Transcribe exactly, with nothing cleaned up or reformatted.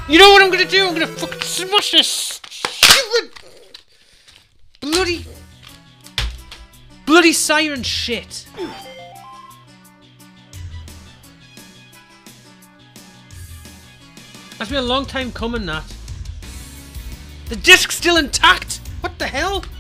You know what I'm gonna do? I'm gonna fucking smash this stupid bloody bloody siren shit. That's been a long time coming, that. The disc's still intact. What the hell?